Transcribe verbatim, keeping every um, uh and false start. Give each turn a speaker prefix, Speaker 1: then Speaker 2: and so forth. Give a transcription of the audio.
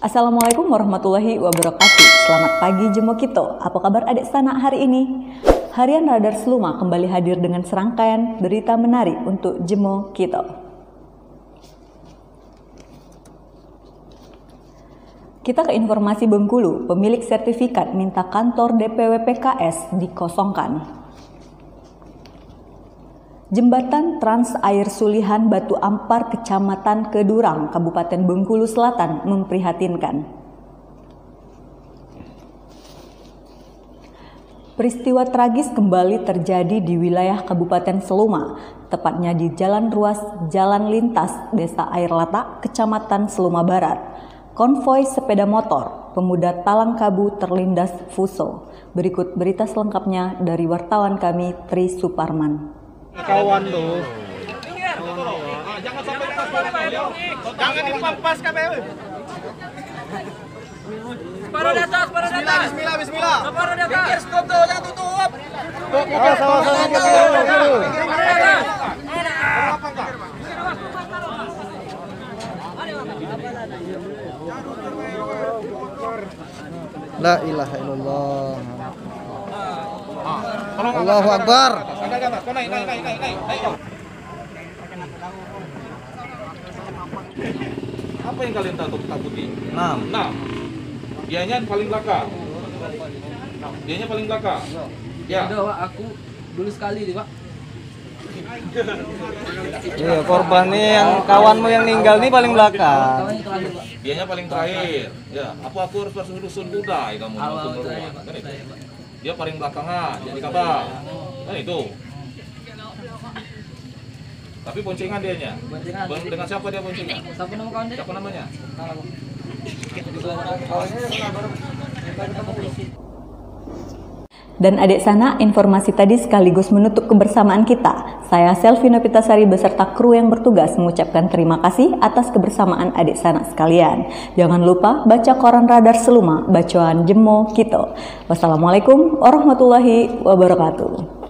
Speaker 1: Assalamualaikum warahmatullahi wabarakatuh. Selamat pagi Jemo Kito. Apa kabar adik sana hari ini? Harian Radar Seluma kembali hadir dengan serangkaian berita menarik untuk Jemo Kito. Kita ke informasi Bengkulu. Pemilik sertifikat minta kantor D P W P K S dikosongkan. Jembatan Trans Air Sulihan Batu Ampar, Kecamatan Kedurang, Kabupaten Bengkulu Selatan memprihatinkan. Peristiwa tragis kembali terjadi di wilayah Kabupaten Seluma, tepatnya di Jalan Ruas Jalan Lintas Desa Air Lata, Kecamatan Seluma Barat. Konvoi sepeda motor, pemuda Talangkabu terlindas fuso. Berikut berita selengkapnya dari wartawan kami Tri Suparman.
Speaker 2: Kawan tuh. Jangan sampai lepas jangan dipampas K P U.
Speaker 3: Separuh di atas, separuh di atas.
Speaker 2: Bismillah, bismillah.
Speaker 3: Separuh di atas.
Speaker 2: Pikir stop tuh, jangan tutup.
Speaker 4: Oh, sama-sama ke dulu. La ilaha illallah. Allahu Akbar.
Speaker 2: Naik, naik, naik, naik, naik. Apa yang kalian takut takuti? Enam. Enam. Dianya paling belakang. Dianya paling belakang. Ya.
Speaker 3: Udah, Pak, aku dulu sekali nih, Pak.
Speaker 4: Iya, korban nih yang kawanmu yang meninggal nih paling belakang.
Speaker 3: Kawan itu terakhir, Pak.
Speaker 2: Dianya paling terakhir. Ya, apa aku harus bersusun kuda kamu
Speaker 3: Awal
Speaker 2: untuk
Speaker 3: terakhir,
Speaker 2: beruang.
Speaker 3: Pak.
Speaker 2: Kan itu.
Speaker 3: Terakhir, Pak.
Speaker 2: Dia paling belakangan, jadi kabar. Kan itu. Tapi boncengan dianya.
Speaker 3: Boncengan.
Speaker 2: Bon- Dengan siapa dia boncengan?
Speaker 3: Siapa nama kawan dia?
Speaker 2: Siapa namanya?
Speaker 3: Tahu, Pak.
Speaker 1: Dan adik sana, informasi tadi sekaligus menutup kebersamaan kita. Saya Selvi Nopitasari beserta kru yang bertugas mengucapkan terima kasih atas kebersamaan adik sana sekalian. Jangan lupa baca koran Radar Seluma, bacaan Jemo Kito. Wassalamualaikum warahmatullahi wabarakatuh.